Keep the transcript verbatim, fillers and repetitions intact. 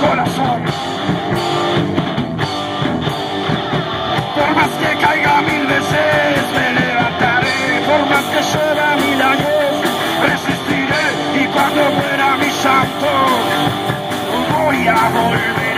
corazón. Por más que caiga mil veces me levantaré, por más que llueva mil años resistiré, y cuando muera mi llanto no voy a volver.